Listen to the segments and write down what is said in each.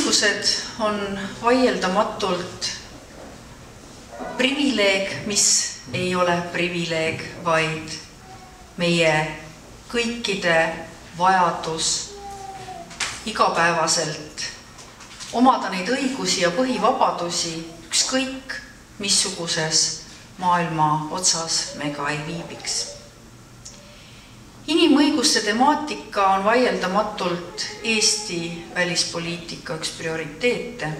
Inimõigused on vaieldamatult privileeg, mis ei ole privileeg, vaid meie kõikide vajadus igapäevaselt omada neid õigusi ja põhivabadusi, ükskõik missuguses maailma otsas me ka ei viibiks. Inimõiguste temaatika on vaieldamatult Eesti välispoliitika üks prioriteete.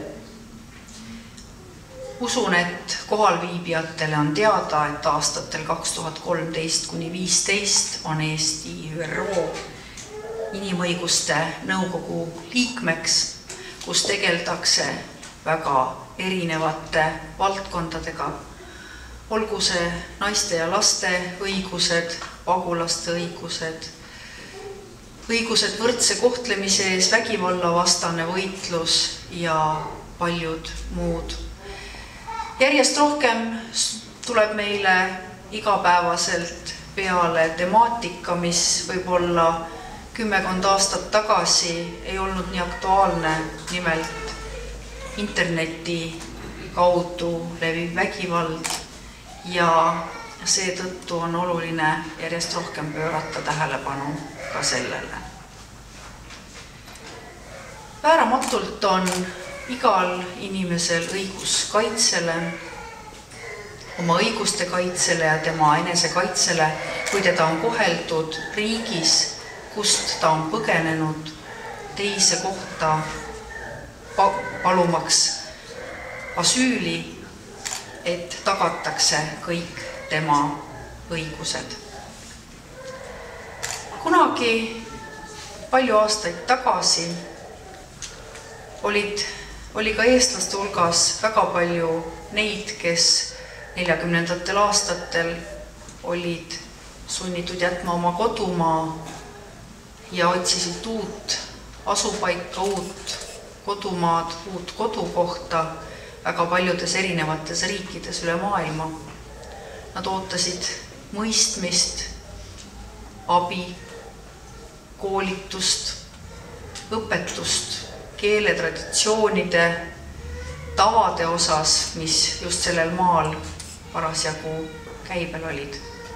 Usun, et kohalviibijatele on teada, et aastatel 2013–2015 on Eesti ÜRO Inimõiguste Nõukogu liikmeks, kus tegeldakse väga erinevate valdkondadega, olgu see naiste ja laste õigused, pagulaste õigused, õigused võrdse kohtlemise ees, vägivallavastane võitlus ja paljud muud. Järjest rohkem tuleb meile igapäevaselt peale temaatika, mis võib-olla 10 aastat tagasi ei olnud nii aktuaalne, nimelt interneti kaudu leviv vägivald, ja seetõttu on oluline järjest rohkem pöörata tähelepanu ka sellele. Vääramatult on igal inimesel õigus kaitsele, oma õiguste kaitsele ja tema enesekaitsele, kui teda on koheldud riigis, kust ta on põgenenud teise kohta palumaks asüüli, et tagatakse kõik tema õigused. Kunagi palju aastaid tagasi oli ka eestlaste hulgas väga palju neid, kes 40. aastatel olid sunnitud jätma oma kodumaa ja otsisid uut asupaika, uut kodumaad, uut kodukohta väga paljudes erinevates riikides üle maailma. Nad ootasid mõistmist, abi, koolitust, õpetust, keeletraditsioonide, tavade osas, mis just sellel maal parasjagu käibel olid.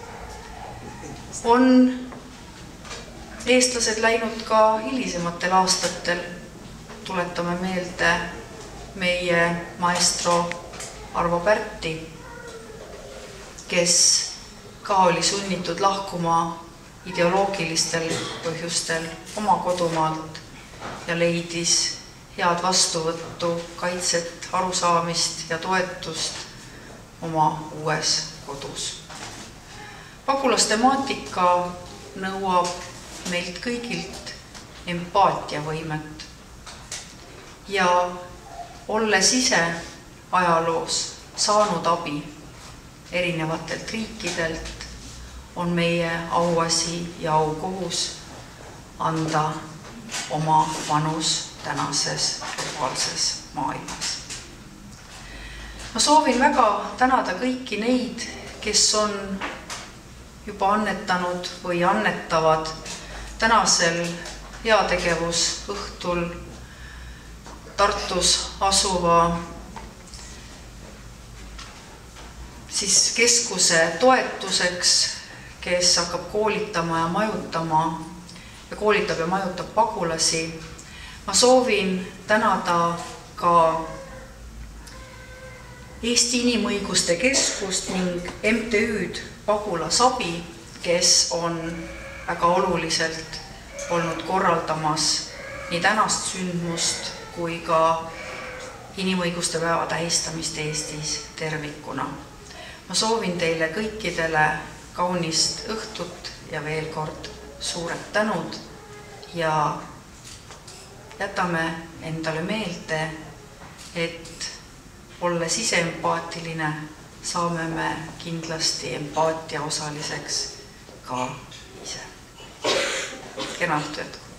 On eestlased läinud ka hilisematel aastatel, tuletame meelde meie maestro Arvo Pärti, kes ka oli sunnitud lahkuma ideoloogilistel põhjustel oma kodumaalt ja leidis head vastuvõttu, kaitset, arusaamist ja toetust oma uues kodus. Pagulastemaatika nõuab meilt kõigilt empaatiavõimet ja olles ise ajaloos saanud abi erinevatelt riikidelt, on meie auasi ja aukohus anda oma panus tänases globaalses maailmas. Ma soovin väga tänada kõiki neid, kes on juba annetanud või annetavad tänasel heategevusõhtul Tartus asuva keskuse toetuseks, kes hakkab koolitama ja majutama ja koolitab ja majutab pagulasi. Ma soovin tänada ka Eesti Inimõiguste Keskust ning MTÜ-d Pagulasabi, kes on väga oluliselt olnud korraldamas nii tänast sündmust kui ka inimõiguste päeva tähistamist Eestis tervikuna. Ma soovin teile kõikidele kaunist õhtut ja veel kord suured tänud ja jätame endale meelde, et olles ise empaatiline, saame me kindlasti empaatia osaliseks ka ise. Kena õhtu jätku!